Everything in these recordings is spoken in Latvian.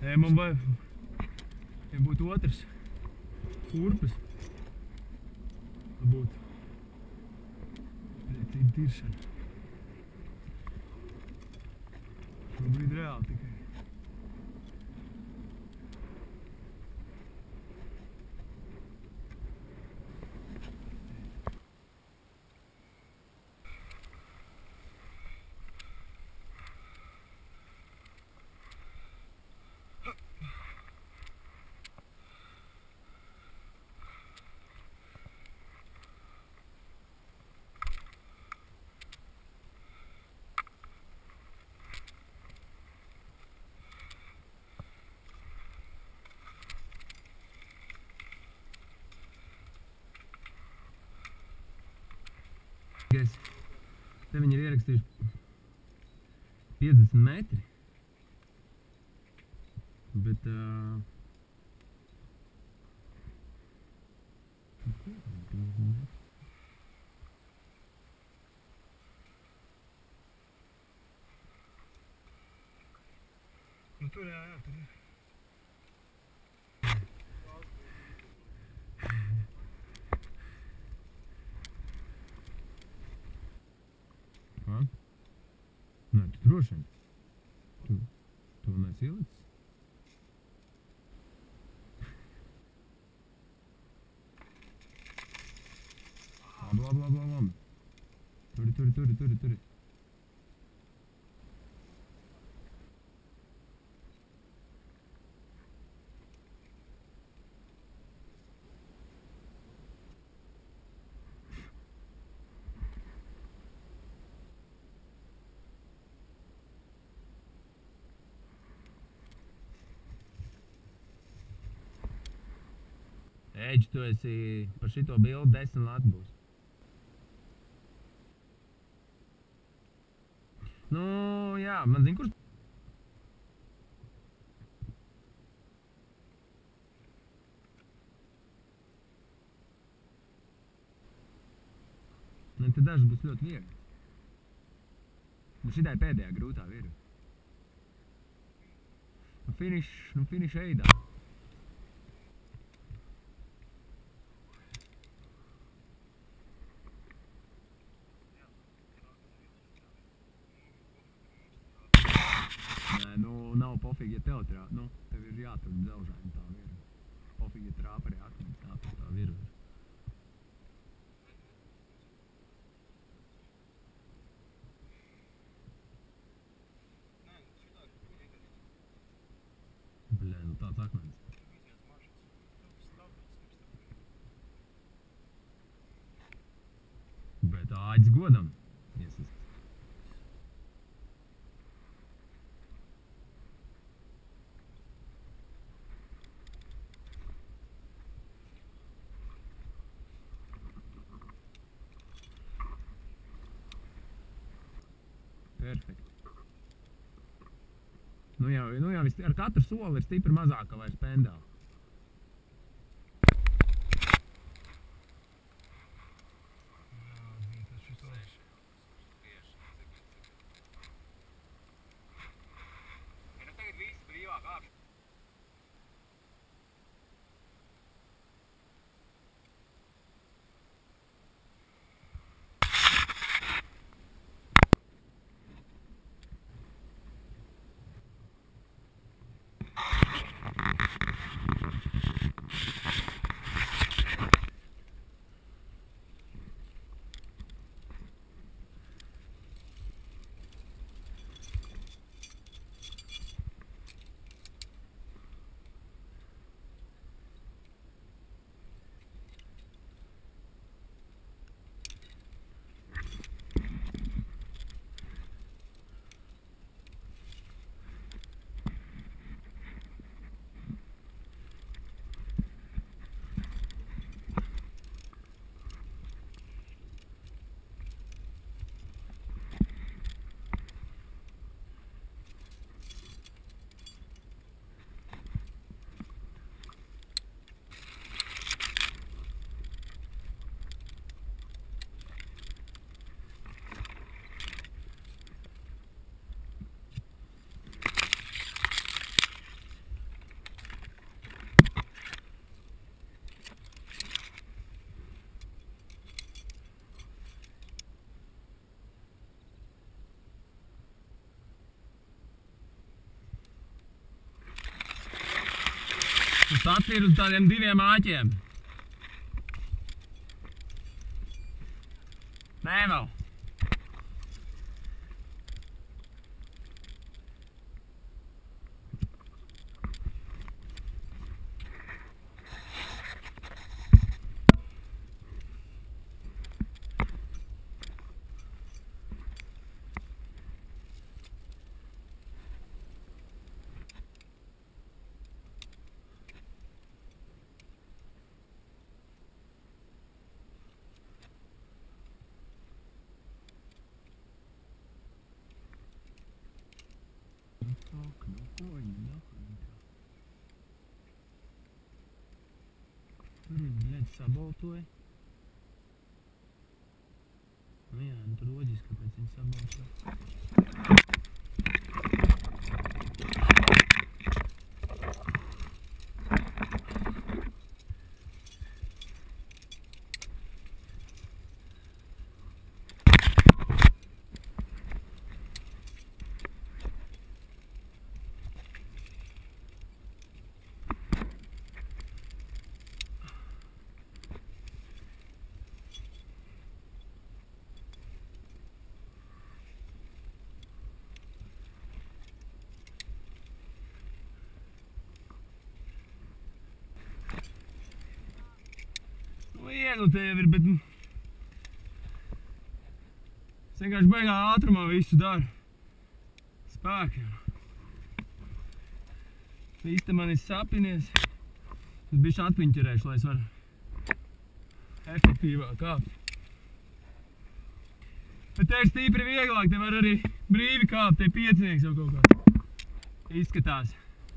Nē, man vajag, ja būtu otrs kurpes, tad būtu cita tiršana. Šobrīd reāli tikai. Te viņi ir ierakstījuši 50 metri, bet nu tur jā, tur ir. Nē, tu droši vien. Tu neesi ielicis. Labi. Turi. Ēģi, tu esi par šito bildi 10 lati būs. Nu, jā, man zin, kurš... Nu, te daži būs ļoti viegli. Bet šitai pēdējā grūtā ir. Nu, finish eidā. Nu, nav pofīgi, ja tev ir jātur dzelžaini tā virva. Pofīgi, ja trāpa arī akmeņi, tā virva ir. Bļē, nu tāds akmenis. Bet āģis godam iesist. Perfekt. Nu jau ar katru soli ir stipri mazāka vairs pendāla. Tas pats ir uz tādiem 2 āķiem. Nē, vēl. Tur viņi saboltoja. Nu jā, nu tur loģiski, kāpēc viņi saboltoja. Viegli tev ir, bet es vienkārši baigā ātrumā visu daru. Spēkiem. Viss te man ir sapinies. Es bišķi atpiņķerēšu, lai es varu efektīvāk kāpt. Bet te ir stipri vieglāk, te var arī brīvi kāpt, te piecinieks jau kaut kā izskatās.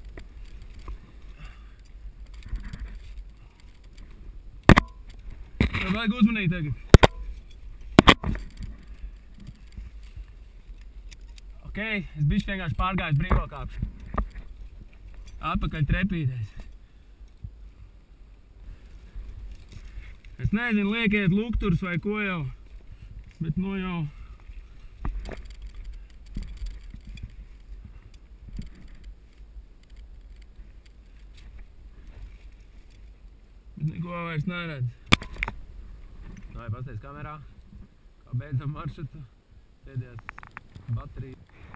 Tev vajag uzmanīt tagad. Ok, es bišķi vienkārši pārgāju brīvo kāpšanu. Atpakaļ trepīties. Es nezinu, liekiet lukturs vai ko jau, bet nu jau. Bet neko vairs neredz. Vai pasties kamerā, kā beidzam maršrutu, pēdējās baterijas.